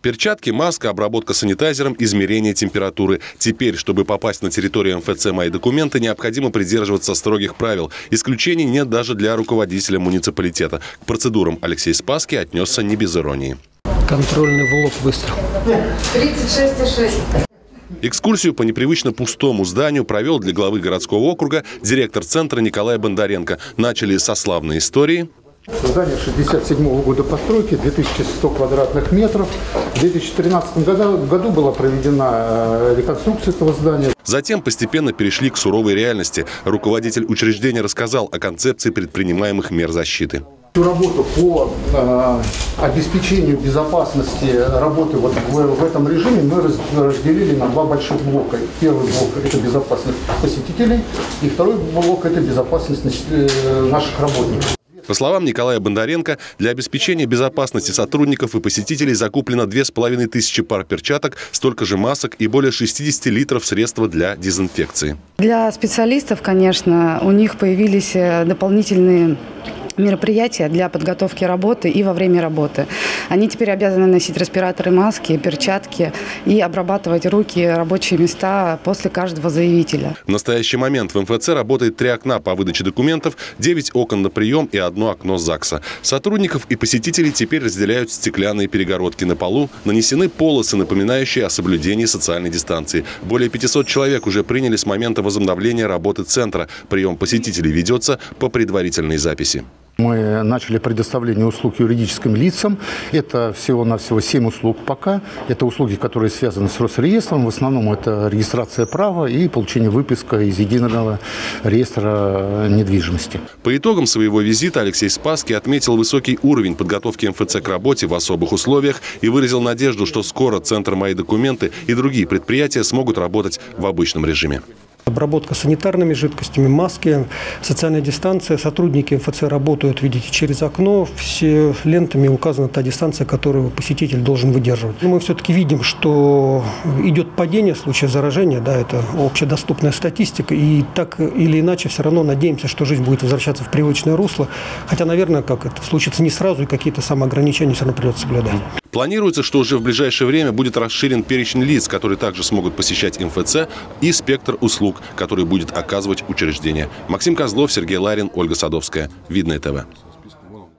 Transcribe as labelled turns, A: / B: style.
A: Перчатки, маска, обработка санитайзером, измерение температуры. Теперь, чтобы попасть на территорию МФЦ «Мои документы», необходимо придерживаться строгих правил. Исключений нет даже для руководителя муниципалитета. К процедурам Алексей Спасский отнесся не без иронии.
B: Контрольный в лоб выстрел.
C: 36,6.
A: Экскурсию по непривычно пустому зданию провел для главы городского округа директор центра Николай Бондаренко. Начали со славной истории.
D: Здание 1967 года постройки, 2100 квадратных метров. В 2013 году была проведена реконструкция этого здания.
A: Затем постепенно перешли к суровой реальности. Руководитель учреждения рассказал о концепции предпринимаемых мер защиты.
D: Работу по обеспечению безопасности работы вот в этом режиме мы разделили на два больших блока. Первый блок – это безопасность посетителей, и второй блок – это безопасность наших работников.
A: По словам Николая Бондаренко, для обеспечения безопасности сотрудников и посетителей закуплено 2500 пар перчаток, столько же масок и более 60 литров средства для дезинфекции.
E: Для специалистов, конечно, у них появились дополнительные мероприятия для подготовки работы и во время работы. Они теперь обязаны носить респираторы, маски, перчатки и обрабатывать руки, рабочие места после каждого заявителя.
A: В настоящий момент в МФЦ работает 3 окна по выдаче документов, 9 окон на прием и 1 окно ЗАГСа. Сотрудников и посетителей теперь разделяют стеклянные перегородки на полу, нанесены полосы, напоминающие о соблюдении социальной дистанции. Более 500 человек уже приняли с момента возобновления работы центра. Прием посетителей ведется по предварительной записи.
D: Мы начали предоставление услуг юридическим лицам. Это всего-навсего 7 услуг пока. Это услуги, которые связаны с Росреестром. В основном это регистрация права и получение выписка из единого реестра недвижимости.
A: По итогам своего визита Алексей Спасский отметил высокий уровень подготовки МФЦ к работе в особых условиях и выразил надежду, что скоро Центр «Мои документы» и другие предприятия смогут работать в обычном режиме.
B: Обработка санитарными жидкостями, маски, социальная дистанция. Сотрудники МФЦ работают, видите, через окно. Все лентами указана та дистанция, которую посетитель должен выдерживать. Мы все-таки видим, что идет падение в случае заражения. Да, это общедоступная статистика. И так или иначе все равно надеемся, что жизнь будет возвращаться в привычное русло. Хотя, наверное, как это случится не сразу, и какие-то самоограничения все равно придется соблюдать.
A: Планируется, что уже в ближайшее время будет расширен перечень лиц, которые также смогут посещать МФЦ, и спектр услуг, которые будет оказывать учреждение. Максим Козлов, Сергей Ларин, Ольга Садовская. Видное ТВ.